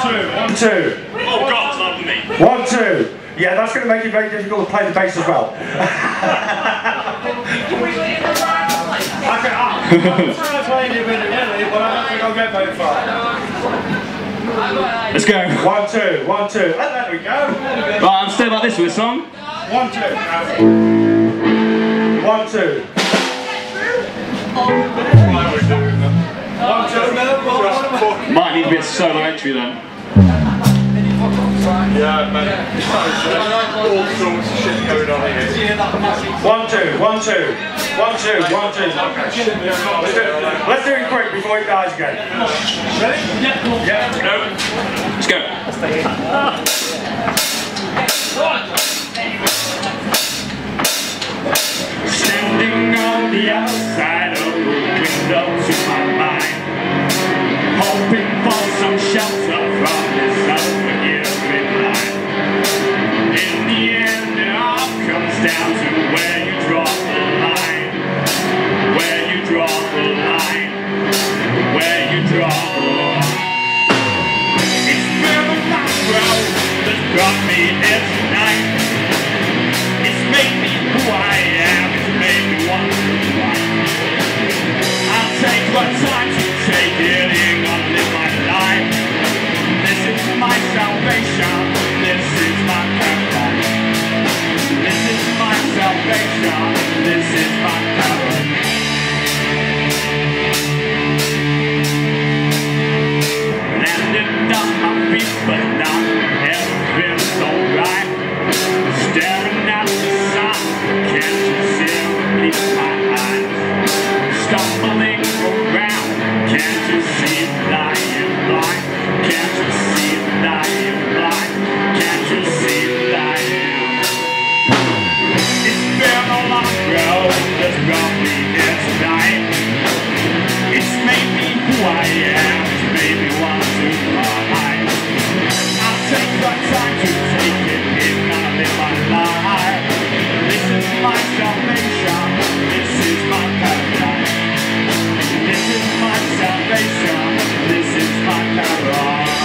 2. Oh God, it's not me. 1, 2. Yeah, that's going to make it very difficult to play the bass as well. I'm trying to play it really, but I don't think I'll get very far. Let's go. 1, 2, 1, 2. And there we go. Right, I'm still like this with this song. 1, 2. 1, 2. 1, 2. Might need a bit of solo entry then. Yeah, man. All sorts of shit going on here. 1, 2, 1, 2. 1, 2, 1, 2. Let's do it quick before he dies again. Ready? Yeah. No. Let's go. Standing on the outside of the window to my mind, hoping for some shelter from this unforgiving life. In the end, it all comes down to where you draw the line. Where you draw the line. Where you draw the line. It's been a long road that's brought me here tonight. It's made me who I am. It's made me want to fight. I'll take my time to take it. Ain't gonna live my life. This is my salvation. This is my paradise. This is my salvation. This is my paradise. Landed on my feet, but not everything's alright. Staring at the sun, can't you see beneath my eyes? Stumbling around, can't you see that I am blind? Can't you see that I am blind? Can't you see that I am? It's been a long road that's brought me here tonight. It's made me who I am. It's made me want to fly. I'll take my time to take it in. I'll live my life. This is my salvation. This is my paradise. This is my salvation. This is my paradise.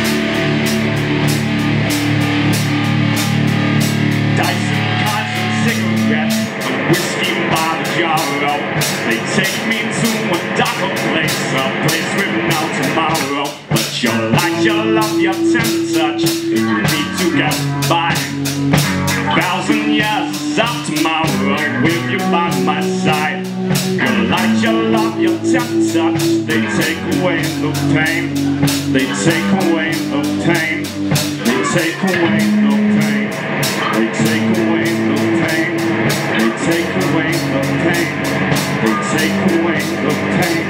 Dyson cards and cigarettes, whiskey by the jar. They take me to a darker place, a place with no tomorrow. But your light, your love, your tender touch, if you need to get by. 1,000 years of tomorrow with you by my side. Your light, your love, your tender touch, they take away the pain. They take away the pain. They take away the pain. They take away the pain. They take away the pain. They take away the pain.